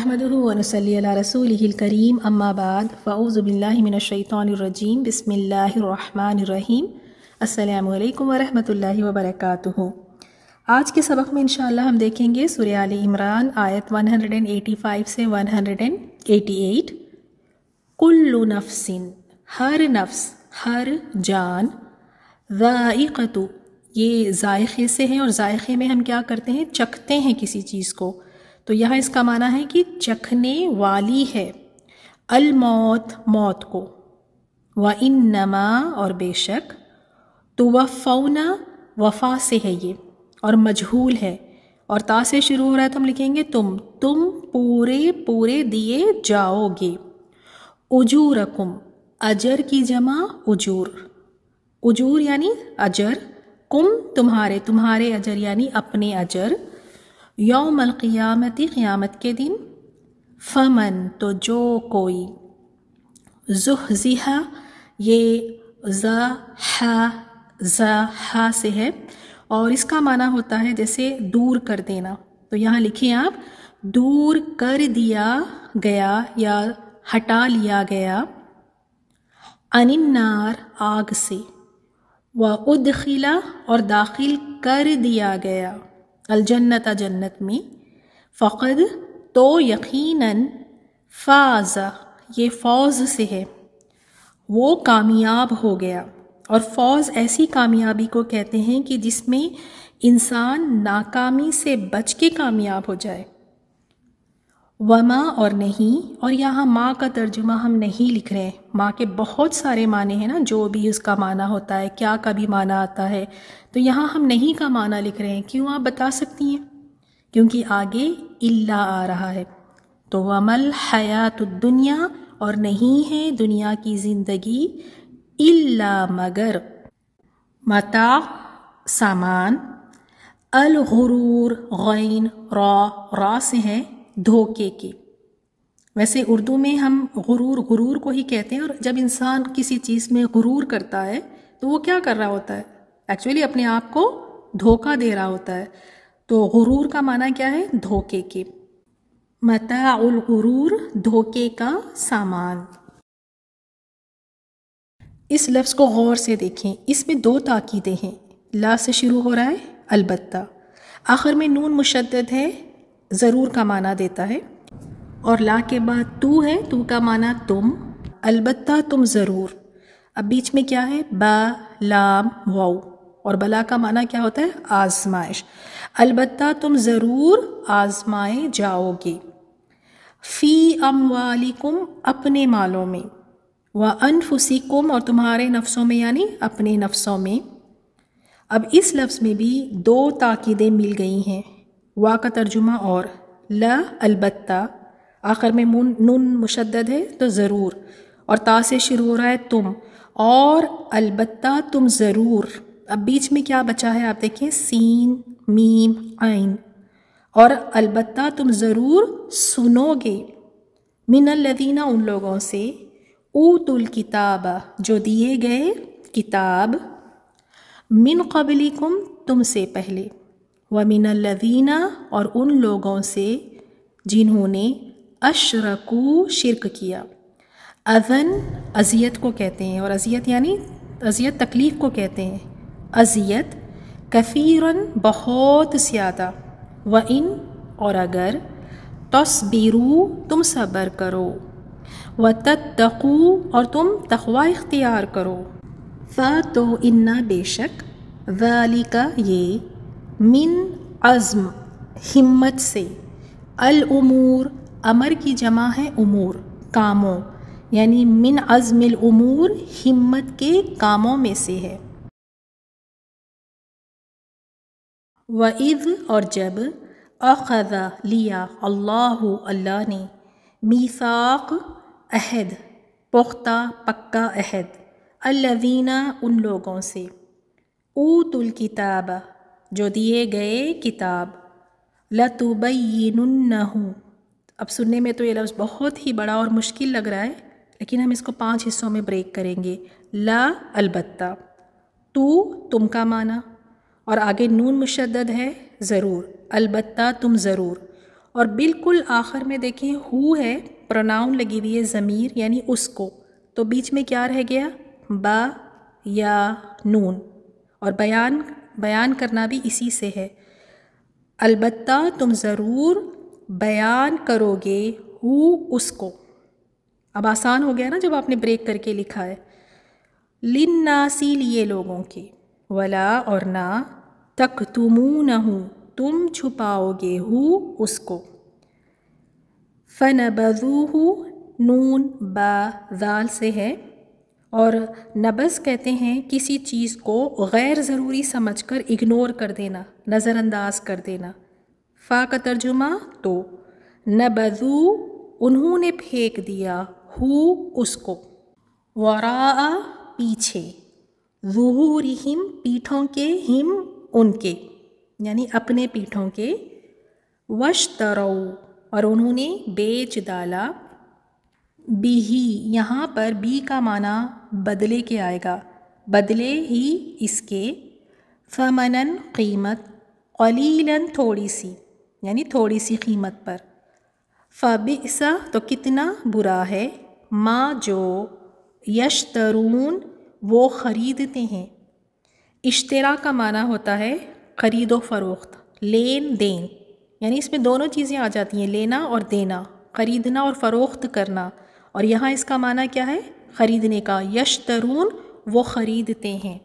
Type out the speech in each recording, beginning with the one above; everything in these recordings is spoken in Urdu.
نحمده ونصلي على رسوله الكريم اما بعد فاعوذ باللہ من الشیطان الرجیم بسم اللہ الرحمن الرحیم السلام علیکم ورحمۃ اللہ وبرکاتہ۔ آج کے سبق میں انشاءاللہ ہم دیکھیں گے سورہ آل عمران آیت 185 سے 188۔ کل نفس، ہر نفس، ہر جان، ذائقۃ، یہ ذائقے سے ہے، اور ذائقے میں ہم کیا کرتے ہیں؟ چکھتے ہیں کسی چیز کو، تو یہاں اس کا معنی ہے کہ چکھنے والی ہے، الموت، موت کو، وَإِنَّمَا، اور بے شک، توفونا، وفا سے ہے یہ اور مجہول ہے، اور تا سے شروع ہو رہا ہے تو ہم لکھیں گے تم پورے دیے جاؤ گے۔ اجورکم، اجر کی جمع اجور، اجور یعنی اجر، کم تمہارے اجر یعنی اپنے اجر، یوم القیامتی، قیامت کے دن، فمن، تو جو کوئی، زحزحا، یہ زحا سے ہے اور اس کا معنی ہوتا ہے جیسے دور کر دینا، تو یہاں لکھیں آپ دور کر دیا گیا یا ہٹا لیا گیا، عن النار، آگ سے، وادخل، اور داخل کر دیا گیا، الجنت، جنت میں، فقد، تو یقیناً، فاز، یہ فوز سے ہے، وہ کامیاب ہو گیا، اور فوز ایسی کامیابی کو کہتے ہیں کہ جس میں انسان ناکامی سے بچ کے کامیاب ہو جائے۔ وما، اور نہیں، اور یہاں ماں کا ترجمہ ہم نہیں لکھ رہے ہیں، ماں کے بہت سارے معنی ہیں نا، جو بھی اس کا معنی ہوتا ہے، کیا کا بھی معنی آتا ہے، تو یہاں ہم نہیں کا معنی لکھ رہے ہیں۔ کیوں؟ آپ بتا سکتی ہیں، کیونکہ آگے الا آ رہا ہے، تو ومل حیات الدنیا، اور نہیں ہے دنیا کی زندگی، الا، مگر، متاع، سامان، الغرور، غین، را سے ہے دھوکے کے، ویسے اردو میں ہم غرور کو ہی کہتے ہیں، اور جب انسان کسی چیز میں غرور کرتا ہے تو وہ کیا کر رہا ہوتا ہے؟ ایکچولی اپنے آپ کو دھوکہ دے رہا ہوتا ہے، تو غرور کا معنی کیا ہے؟ دھوکے کے، متاع الغرور، دھوکے کا سامان۔ اس لفظ کو غور سے دیکھیں، اس میں دو تاکیدیں ہیں، لا سے شروع ہو رہا ہے، البتہ، آخر میں نون مشدد ہے، ضرور کا معنی دیتا ہے، اور لا کے بعد تو ہے، تو کا معنی تم، البتہ تم ضرور، اب بیچ میں کیا ہے؟ با، لام، واو، اور بلا کا معنی کیا ہوتا ہے؟ آزمائش، البتہ تم ضرور آزمائے جاؤ گے، فی اموالکم، اپنے مالوں میں، وانفسکم، اور تمہارے نفسوں میں یعنی اپنے نفسوں میں۔ اب اس لفظ میں بھی دو تاکیدیں مل گئی ہیں، وا کا ترجمہ اور لا، البتہ، آخر میں نون مشدد ہے تو ضرور، اور تا سے شروع ہو رہا ہے تم، اور البتہ تم ضرور، اب بیچ میں کیا بچا ہے؟ آپ دیکھیں، سین، میم، عین، اور البتہ تم ضرور سنو گے، من الذین، ان لوگوں سے، اوتوا الکتاب، جو دیے گئے کتاب، من قبلکم، تم سے پہلے، ومن الذین، اور ان لوگوں سے جنہوں نے اشرکوا، شرک کیا، اذن، اذیت کو کہتے ہیں، اور اذیت یعنی اذیت تکلیف کو کہتے ہیں، اذیت، کثیراً، بہت زیادہ، وَإِن، اور اگر، تصبروا، تم صبر کرو، وَتَتَّقُوا، اور تم تقوی اختیار کرو، تو ان، بے شک، ذَلِكَ، یہ، من عزم، ہمت سے، الامور، امر کی جمع ہے امور، کاموں، یعنی من عزم الامور، ہمت کے کاموں میں سے ہے۔ وَإِذْ، اور جب، أَخَذَ، لیا، اللہ نے، میثاق، عہد، پختہ پکا عہد، الذین، ان لوگوں سے، اوتوا الکتاب، جو دیے گئے کتاب، لَتُبَيِّنُنَّهُ، اب سننے میں تو یہ لفظ بہت ہی بڑا اور مشکل لگ رہا ہے، لیکن ہم اس کو 5 حصوں میں بریک کریں گے۔ لا، البتہ، تو، تم کا معنی، اور آگے نون مشدد ہے، ضرور، البتہ تم ضرور، اور بالکل آخر میں دیکھیں ہو ہے، پروناؤن لگی ہوئی ہے ضمیر یعنی اس کو، تو بیچ میں کیا رہ گیا؟ با یا نون، اور بیان کرنا بھی اسی سے ہے۔ البتہ تم ضرور بیان کرو گے ہو اس کو۔ اب آسان ہو گیا نا جب آپ نے بریک کر کے لکھا ہے۔ للناسی لیے لوگوں کے، ولا اور نہ، تکتمونہ تم چھپاؤ گے ہو اس کو۔ فنبذوہ نون با ذال سے ہے، اور نبذ کہتے ہیں کسی چیز کو غیر ضروری سمجھ کر اگنور کر دینا، نظر انداز کر دینا۔ فا کا ترجمہ تو، نبذو انہوں نے پھینک دیا ہو اس کو، وراء پیچھے، ظہورہم پیٹھوں کے، ہم ان کے یعنی اپنے پیٹھوں کے، واشتروا اور انہوں نے بیچ ڈالا، بھی یہاں پر بی کا معنی بدلے کے آئے گا، بدلے ہی اس کے، ثمناً قیمت، قلیلاً تھوڑی سی یعنی تھوڑی سی قیمت پر، فبئس تو کتنا برا ہے، ما جو، یشترون وہ خریدتے ہیں۔ اشترا کا معنی ہوتا ہے خرید و فروخت، لین دین، یعنی اس میں دونوں چیزیں آ جاتی ہیں، لینا اور دینا، خریدنا اور فروخت کرنا، اور یہاں اس کا معنی کیا ہے؟ خریدنے کا۔ یشترون وہ خریدتے ہیں۔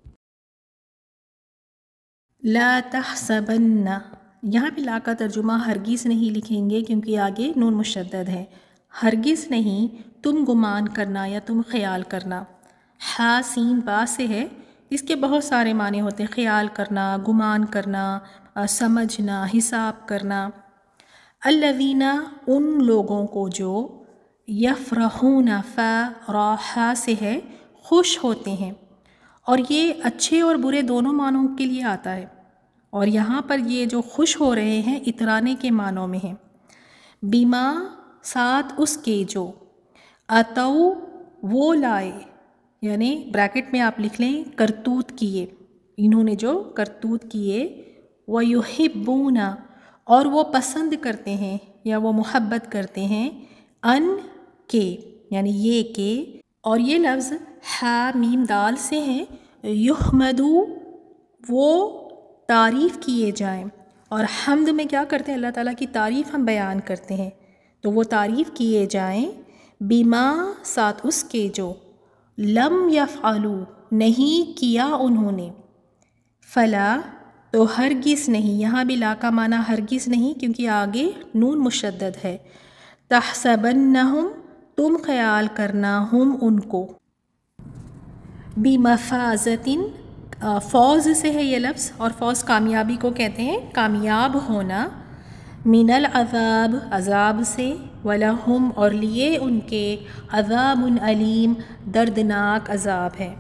لا تحسبن، یہاں پہ لا کا ترجمہ ہرگز نہیں لکھیں گے کیونکہ آگے نون مشدد ہے۔ ہرگز نہیں تم گمان کرنا یا تم خیال کرنا۔ ہا سین با سے ہے، اس کے بہت سارے معنی ہوتے ہیں، خیال کرنا، گمان کرنا، سمجھنا، حساب کرنا۔ الذین ان لوگوں کو جو، یفرحون فرح سے ہے، خوش ہوتے ہیں، اور یہ اچھے اور برے دونوں معنوں کے لیے آتا ہے، اور یہاں پر یہ جو خوش ہو رہے ہیں اترانے کے معنوں میں ہیں۔ بیما ساتھ اس کے جو، اتو وہ لائے، یعنی بریکٹ میں آپ لکھ لیں کرتوت کیے، انہوں نے جو کرتوت کیے، وَيُحِبُّونَ اور وہ پسند کرتے ہیں یا وہ محبت کرتے ہیں، ان کے یعنی یہ کہ، اور یہ لفظ ہا میم دال سے ہیں، یحمدو وہ تعریف کیے جائیں، اور حمد میں کیا کرتے ہیں؟ اللہ تعالیٰ کی تعریف ہم بیان کرتے ہیں، تو وہ تعریف کیے جائیں، بیما ساتھ اس کے جو، لم یفعلوا نہیں کیا انہوں نے، فلا تو ہرگز نہیں، یہاں بھی لا کا معنی ہرگز نہیں کیونکہ آگے نون مشدد ہے، تحسبنہم تم خیال کرنا، ہم ان کو، بمفازۃ فوز سے ہے یہ لفظ، اور فوز کامیابی کو کہتے ہیں، کامیاب ہونا، من العذاب عذاب سے، ولہم اور لیے ان کے، عذاب علیم دردناک عذاب ہے۔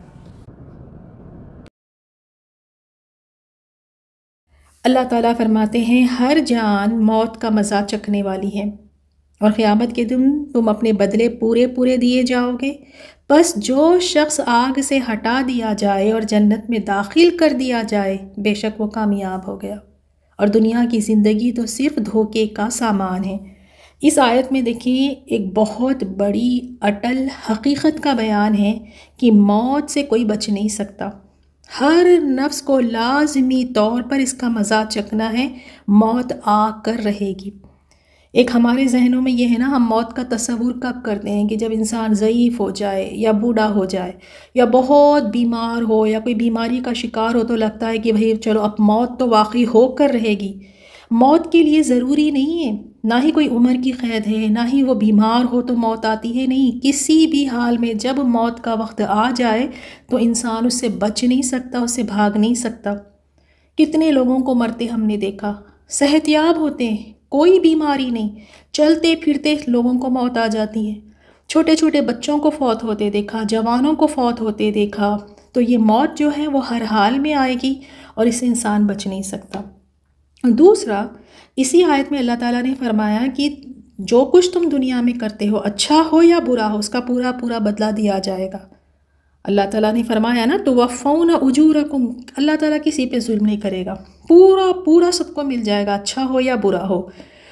اللہ تعالیٰ فرماتے ہیں ہر جان موت کا مزہ چکھنے والی ہے، اور قیامت کے دن تم اپنے بدلے پورے پورے دیے جاؤ گے۔ بس جو شخص آگ سے ہٹا دیا جائے اور جنت میں داخل کر دیا جائے، بے شک وہ کامیاب ہو گیا، اور دنیا کی زندگی تو صرف دھوکے کا سامان ہے۔ اس آیت میں دیکھیں ایک بہت بڑی اٹل حقیقت کا بیان ہے کہ موت سے کوئی بچ نہیں سکتا، ہر نفس کو لازمی طور پر اس کا مزہ چکھنا ہے، موت آ کر رہے گی۔ ایک ہمارے ذہنوں میں یہ ہے نا، ہم موت کا تصور کب کرتے ہیں کہ جب انسان ضعیف ہو جائے یا بوڑھا ہو جائے یا بہت بیمار ہو یا کوئی بیماری کا شکار ہو، تو لگتا ہے کہ بھئی چلو اب موت تو واقعی ہو کر رہے گی۔ موت کے لیے ضروری نہیں ہے، نہ ہی کوئی عمر کی قید ہے، نہ ہی وہ بیمار ہو تو موت آتی ہے، نہیں، کسی بھی حال میں جب موت کا وقت آ جائے تو انسان اس سے بچ نہیں سکتا، اس سے بھاگ نہیں سکتا۔ کتنے لوگوں کو مرتے ہم نے دیکھا، صحت یاب ہوتے ہیں، کوئی بیماری نہیں، چلتے پھرتے لوگوں کو موت آ جاتی ہے، چھوٹے چھوٹے بچوں کو فوت ہوتے دیکھا، جوانوں کو فوت ہوتے دیکھا۔ تو یہ موت جو ہے وہ ہر حال میں آئے گی اور اس سے انسان بچ نہیں سکتا۔ دوسرا، اسی آیت میں اللہ تعالیٰ نے فرمایا کہ جو کچھ تم دنیا میں کرتے ہو، اچھا ہو یا برا ہو، اس کا پورا پورا بدلہ دیا جائے گا۔ اللہ تعالیٰ نے فرمایا نا توفون اجورکم، اللہ تعالیٰ کسی پہ ظلم نہیں کرے گا، پورا پورا سب کو مل جائے گا، اچھا ہو یا برا ہو۔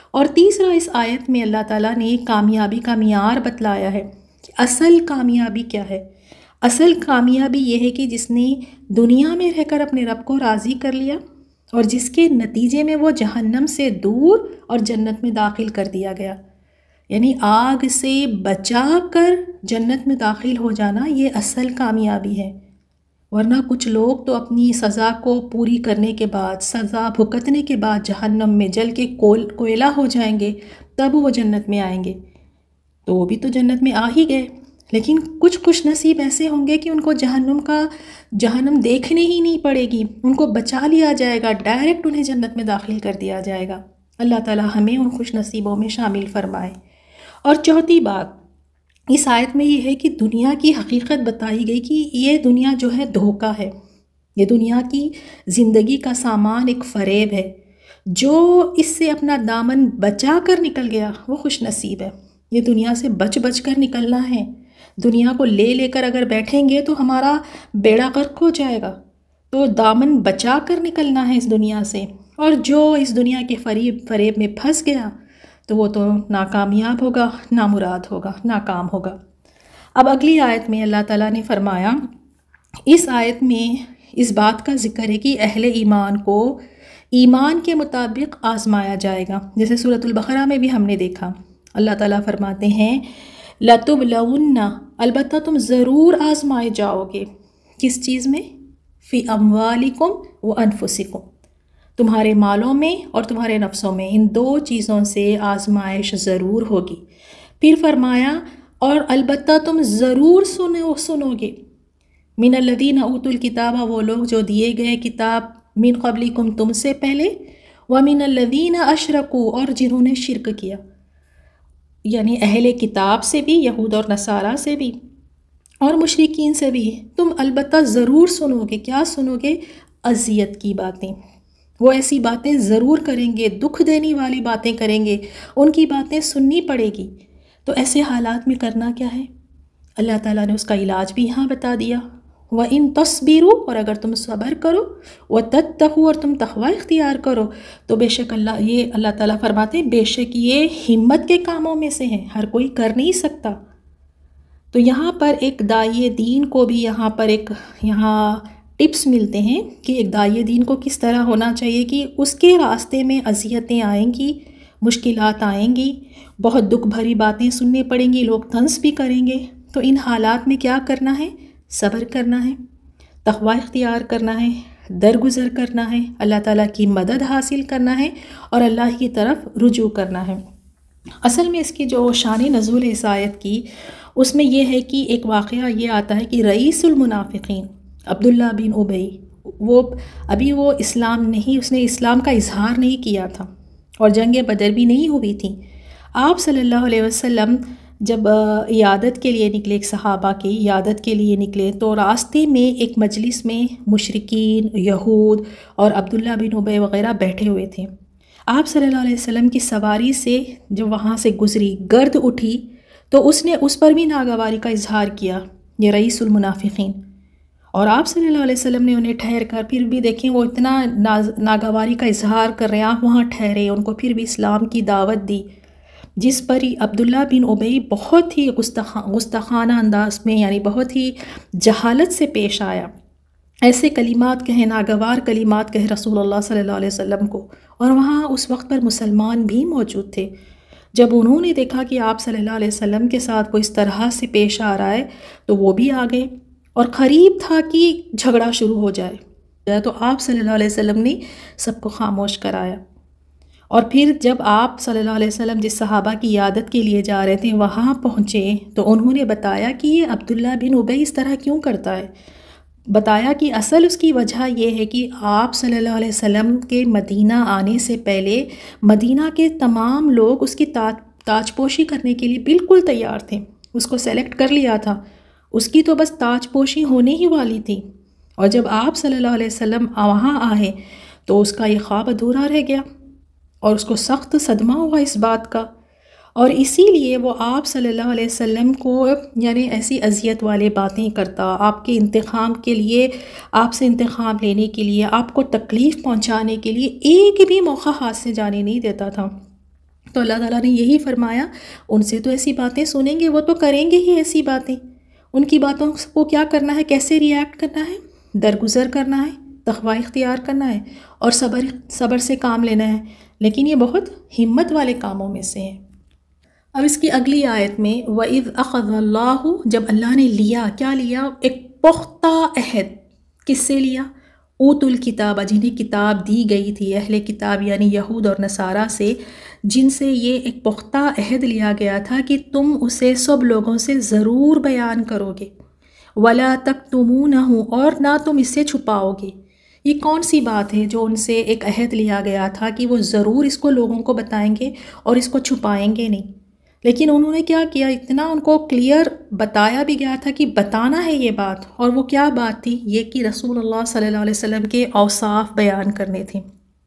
اور تیسرا اس آیت میں اللہ تعالیٰ نے کامیابی کا معیار بتلایا ہے کہ اصل کامیابی کیا ہے۔ اصل کامیابی یہ ہے کہ جس نے دنیا میں رہ کر اپنے رب کو راضی کر لیا اور جس کے نتیجے میں وہ جہنم سے دور اور جنت میں داخل کر دیا گیا، یعنی آگ سے بچا کر جنت میں داخل ہو جانا، یہ اصل کامیابی ہے۔ ورنہ کچھ لوگ تو اپنی سزا کو پوری کرنے کے بعد، سزا بھگتنے کے بعد جہنم میں جل کے کوئلہ ہو جائیں گے، تب وہ جنت میں آئیں گے، تو وہ بھی تو جنت میں آ ہی گئے۔ لیکن کچھ خوش نصیب ایسے ہوں گے کہ ان کو جہنم دیکھنے ہی نہیں پڑے گی، ان کو بچا لیا جائے گا، ڈائریکٹ انہیں جنت میں داخل کر دیا جائے گا۔ اللہ تعالی ہمیں ان خوش نصیبوں میں شامل فرمائے۔ اور چوتھی بات اس آیت میں یہ ہے کہ دنیا کی حقیقت بتائی گئی کہ یہ دنیا جو ہے دھوکہ ہے، یہ دنیا کی زندگی کا سامان ایک فریب ہے۔ جو اس سے اپنا دامن بچا کر نکل گیا وہ خوش نصیب ہے۔ یہ دنیا سے بچ کر نکلنا ہے۔ دنیا کو لے کر اگر بیٹھیں گے تو ہمارا بیڑا غرق ہو جائے گا، تو دامن بچا کر نکلنا ہے اس دنیا سے۔ اور جو اس دنیا کے فریب میں پھنس گیا تو وہ تو ناکامیاب ہوگا، نامراد ہوگا، ناکام ہوگا۔ اب اگلی آیت میں اللہ تعالیٰ نے فرمایا، اس آیت میں اس بات کا ذکر ہے کہ اہل ایمان کو ایمان کے مطابق آزمایا جائے گا، جیسے سورۃ البقرہ میں بھی ہم نے دیکھا۔ اللہ تعالیٰ فرماتے ہیں لَتُبْلَوُنَّ، البتہ تم ضرور آزمائے جاؤ گے۔ کس چیز میں؟ فی اموالکم وانفسکم، تمہارے مالوں میں اور تمہارے نفسوں میں، ان دو چیزوں سے آزمائش ضرور ہوگی۔ پھر فرمایا اور البتہ تم ضرور سنو گے، من الذین اوتوا الکتاب، وہ لوگ جو دیے گئے کتاب، من قبلکم تم سے پہلے، ومن الذین اشرکوا، اور جنہوں نے شرک کیا، یعنی اہل کتاب سے بھی، یہود اور نصارہ سے بھی اور مشرکین سے بھی تم البتہ ضرور سنو گے۔ کیا سنو گے؟ اذیت کی باتیں، وہ ایسی باتیں ضرور کریں گے، دکھ دینے والی باتیں کریں گے، ان کی باتیں سننی پڑے گی۔ تو ایسے حالات میں کرنا کیا ہے؟ اللہ تعالیٰ نے اس کا علاج بھی یہاں بتا دیا، وَإِن تَصْبِرُوا، اور اگر تم صبر کرو، وَتَتَّقُوا، اور تم تقوی اختیار کرو، تو بے شک اللہ تعالیٰ فرماتے ہیں بے شک یہ ہمت کے کاموں میں سے ہیں، ہر کوئی کر نہیں سکتا۔ تو یہاں پر ایک داعی دین کو بھی یہاں ٹپس ملتے ہیں کہ ایک داعی دین کو کس طرح ہونا چاہیے کہ اس کے راستے میں اذیتیں آئیں گی، مشکلات آئیں گی، بہت دکھ بھری باتیں سننے پڑیں گی، لوگ طنز بھی کریں گے، تو ان حالات میں کیا کرنا ہے؟ صبر کرنا ہے، تقوی اختیار کرنا ہے، درگزر کرنا ہے، اللہ تعالیٰ کی مدد حاصل کرنا ہے اور اللہ کی طرف رجوع کرنا ہے۔ اصل میں اس کی جو شان نزول ہے اس آیت کی، اس میں یہ ہے کہ ایک واقعہ یہ آتا ہے کہ رئیس المنافقین عبداللہ بن ابی، وہ اسلام نہیں، اس نے اسلام کا اظہار نہیں کیا تھا اور جنگ بدر بھی نہیں ہوئی تھی۔ آپ صلی اللہ علیہ وسلم جب عیادت کے لیے نکلے، ایک صحابہ کی عیادت کے لیے نکلے، تو راستے میں ایک مجلس میں مشرکین، یہود اور عبداللہ بن ابی وغیرہ بیٹھے ہوئے تھے۔ آپ صلی اللہ علیہ وسلم کی سواری سے جو وہاں سے گزری، گرد اٹھی تو اس نے اس پر بھی ناگواری کا اظہار کیا، یہ رئیس المنافقین، اور آپ صلی اللہ علیہ وسلم نے انہیں ٹھہر کر، پھر بھی دیکھیں وہ اتنا ناگواری کا اظہار کر رہے ہیں، آپ وہاں ٹھہرے، ان کو پھر بھی اسلام کی دعوت دی، جس پر عبداللہ بن ابی بہت ہی گستاخانہ انداز میں، یعنی بہت ہی جہالت سے پیش آیا، ایسے کلمات کہیں، ناگوار کلمات کہے رسول اللہ صلی اللہ علیہ وسلم کو، اور وہاں اس وقت پر مسلمان بھی موجود تھے۔ جب انہوں نے دیکھا کہ آپ صلی اللہ علیہ وسلم کے ساتھ کوئی اس طرح سے پیش آ رہا ہے تو وہ بھی آ گئے، اور قریب تھا کہ جھگڑا شروع ہو جائے، تو آپ صلی اللہ علیہ وسلم نے سب کو خاموش کرایا۔ اور پھر جب آپ صلی اللہ علیہ وسلم جس صحابہ کی عیادت کے لیے جا رہے تھے وہاں پہنچے تو انہوں نے بتایا کہ یہ عبداللہ بن ابی اس طرح کیوں کرتا ہے۔ بتایا کہ اصل اس کی وجہ یہ ہے کہ آپ صلی اللہ علیہ وسلم کے مدینہ آنے سے پہلے مدینہ کے تمام لوگ اس کی تاج پوشی کرنے کے لیے بالکل تیار تھے، اس کو سیلیکٹ کر لیا تھا، اس کی تو بس تاج پوشی ہونے ہی والی تھی، اور جب آپ صلی اللہ علیہ وسلم وہاں آئے تو اس کا یہ خواب ادھورا رہ گیا اور اس کو سخت صدمہ ہوا اس بات کا، اور اسی لیے وہ آپ صلی اللہ علیہ وسلم کو یعنی ایسی اذیت والے باتیں کرتا، آپ کے انتقام کے لیے، آپ سے انتقام لینے کے لیے، آپ کو تکلیف پہنچانے کے لیے ایک بھی موقع ہاتھ سے جانے نہیں دیتا تھا۔ تو اللہ تعالیٰ نے یہی فرمایا ان سے تو ایسی باتیں سنیں گے، وہ تو کریں گے ہی ایسی باتیں، ان کی باتوں کو کیا کرنا ہے، کیسے ریئیکٹ کرنا ہے، درگزر کرنا ہے، تقوی اختیار کرنا ہے اور صبر سے کام لینا ہے، لیکن یہ بہت ہمت والے کاموں میں سے ہے۔ اب اس کی اگلی آیت میں وَإِذْ أَخَذَ اللَّهُ، جب اللہ نے لیا، کیا لیا، ایک پختہ عہد، کس سے لیا، اوت الکتاب، جنہیں کتاب دی گئی تھی، اہل کتاب یعنی یہود اور نصارہ سے، جن سے یہ ایک پختہ عہد لیا گیا تھا کہ تم اسے سب لوگوں سے ضرور بیان کرو گے، وَلَا تَكْتُمُونَهُ، اور نہ تم اسے چھپاؤ گے۔ یہ کون سی بات ہے جو ان سے ایک عہد لیا گیا تھا کہ وہ ضرور اس کو لوگوں کو بتائیں گے اور اس کو چھپائیں گے نہیں، لیکن انہوں نے کیا کیا، اتنا ان کو کلیئر بتایا بھی گیا تھا کہ بتانا ہے یہ بات، اور وہ کیا بات تھی، یہ کہ رسول اللہ صلی اللہ علیہ وسلم کے اوصاف بیان کرنے تھے،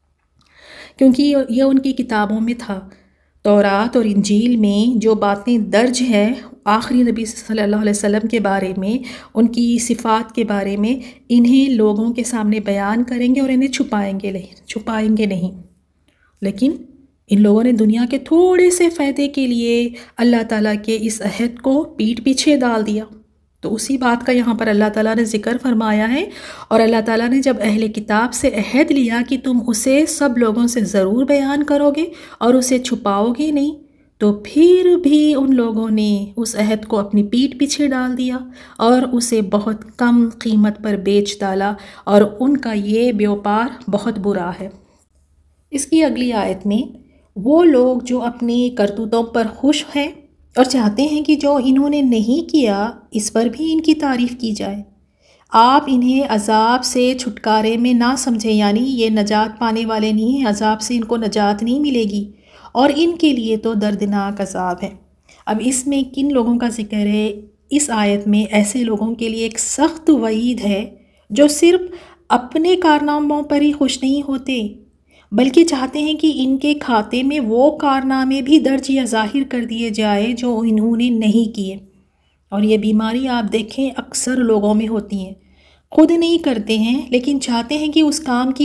کیونکہ یہ ان کی کتابوں میں تھا، تورات اور انجیل میں جو باتیں درج ہیں آخری نبی صلی اللہ علیہ وسلم کے بارے میں، ان کی صفات کے بارے میں، انہیں لوگوں کے سامنے بیان کریں گے اور انہیں چھپائیں گے نہیں۔ لیکن ان لوگوں نے دنیا کے تھوڑے سے فائدے کے لیے اللہ تعالیٰ کے اس عہد کو پیٹھ پیچھے ڈال دیا، تو اسی بات کا یہاں پر اللہ تعالیٰ نے ذکر فرمایا ہے۔ اور اللہ تعالیٰ نے جب اہل کتاب سے عہد لیا کہ تم اسے سب لوگوں سے ضرور بیان کرو گے اور اسے چھپاؤ گے نہیں، تو پھر بھی ان لوگوں نے اس عہد کو اپنی پیٹھ پیچھے ڈال دیا اور اسے بہت کم قیمت پر بیچ ڈالا، اور ان کا یہ بیوپار بہت برا ہے۔ اس کی اگلی آیت میں وہ لوگ جو اپنی کرتوتوں پر خوش ہیں اور چاہتے ہیں کہ جو انہوں نے نہیں کیا اس پر بھی ان کی تعریف کی جائے، آپ انہیں عذاب سے چھٹکارے میں نہ سمجھیں، یعنی یہ نجات پانے والے نہیں ہیں، عذاب سے ان کو نجات نہیں ملے گی، اور ان کے لیے تو دردناک عذاب ہے۔ اب اس میں کن لوگوں کا ذکر ہے؟ اس آیت میں ایسے لوگوں کے لیے ایک سخت وعید ہے جو صرف اپنے کارناموں پر ہی خوش نہیں ہوتے، بلکہ چاہتے ہیں کہ ان کے کھاتے میں وہ کارنامے بھی درج یا ظاہر کر دیے جائے جو انہوں نے نہیں کیے۔ اور یہ بیماری آپ دیکھیں اکثر لوگوں میں ہوتی ہیں، خود نہیں کرتے ہیں لیکن چاہتے ہیں کہ اس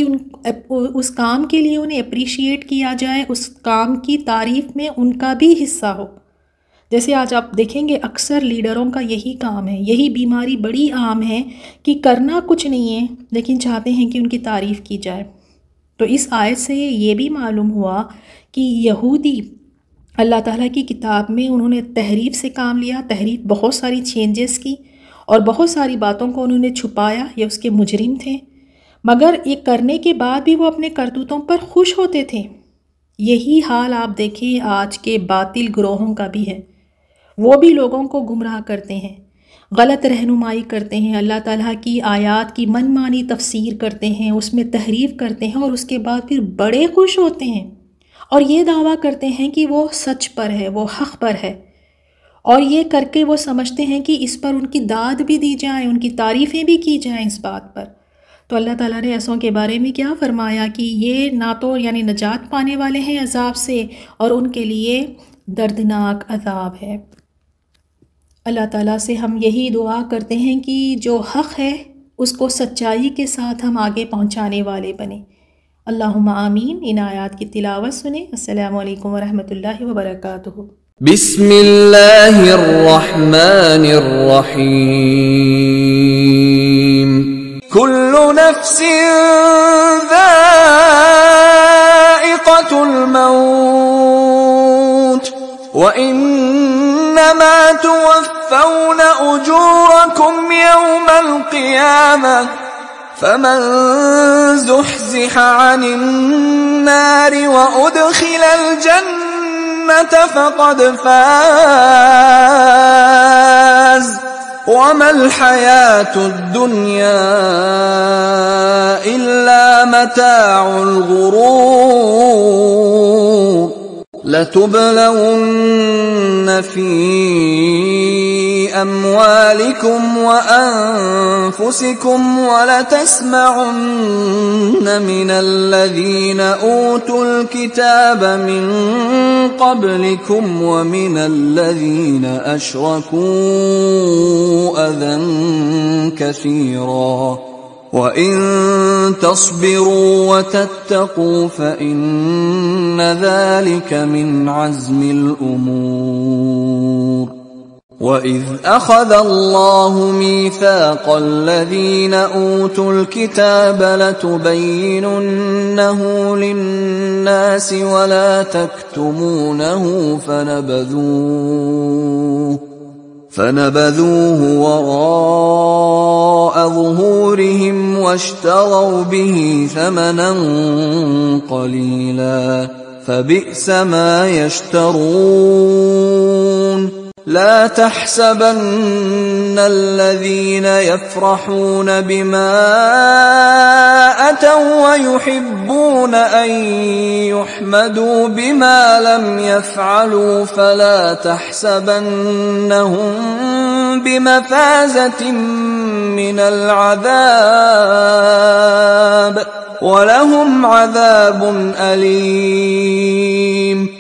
کام کے لیے انہیں اپریشیٹ کیا جائے، اس کام کی تعریف میں ان کا بھی حصہ ہو۔ جیسے آج آپ دیکھیں گے اکثر لیڈروں کا یہی کام ہے، یہی بیماری بڑی عام ہے کہ کرنا کچھ نہیں ہے لیکن چاہتے ہیں کہ ان کی تعریف کی جائے۔ تو اس آیت سے یہ بھی معلوم ہوا کہ یہودی اللہ تعالیٰ کی کتاب میں انہوں نے تحریف سے کام لیا، تحریف بہت ساری چینجز کی اور بہت ساری باتوں کو انہوں نے چھپایا، یہ اس کے مجرم تھے، مگر یہ کرنے کے بعد بھی وہ اپنے کرتوتوں پر خوش ہوتے تھے۔ یہی حال آپ دیکھیں آج کے باطل گروہوں کا بھی ہے، وہ بھی لوگوں کو گمراہ کرتے ہیں، غلط رہنمائی کرتے ہیں، اللہ تعالیٰ کی آیات کی من مانی تفسیر کرتے ہیں، اس میں تحریف کرتے ہیں اور اس کے بعد پھر بڑے خوش ہوتے ہیں اور یہ دعویٰ کرتے ہیں کہ وہ سچ پر ہے، وہ حق پر ہے، اور یہ کر کے وہ سمجھتے ہیں کہ اس پر ان کی داد بھی دی جائے، ان کی تعریفیں بھی کی جائیں اس بات پر۔ تو اللہ تعالیٰ نے ایسوں کے بارے میں کیا فرمایا کہ یہ نہ تو یعنی نجات پانے والے ہیں عذاب سے، اور ان کے لیے دردناک عذاب ہے۔ اللہ تعالیٰ سے ہم یہی دعا کرتے ہیں کہ جو حق ہے اس کو سچائی کے ساتھ ہم آگے پہنچانے والے بنیں۔ اللہم آمین۔ ان آیات کی تلاوت سنیں۔ السلام علیکم ورحمۃ اللہ وبرکاتہ۔ بسم اللہ الرحمن الرحیم۔ کل نفس ذائقۃ الموت وإنما توفون أجوركم يوم القيامة فمن زحزح عن النار وأدخل الجنة فقد فاز وما الحياة الدنيا إلا متاع الغرور لتبلون في أموالكم وأنفسكم ولتسمعن من الذين أوتوا الكتاب من قبلكم ومن الذين أشركوا أذى كثيرا وإن تصبروا وتتقوا فإن ذلك من عزم الأمور. وإذ أخذ الله ميثاق الذين أوتوا الكتاب لتبيننه للناس ولا تكتمونه فنبذوه وراء ظهورهم واشتروا به ثمنا قليلا فبئس ما يشترون. لا تحسبن الذين يفرحون بما أتوا ويحبون أن يحمدوا بما لم يفعلوا فلا تحسبنهم بمفازة من العذاب ولهم عذاب أليم.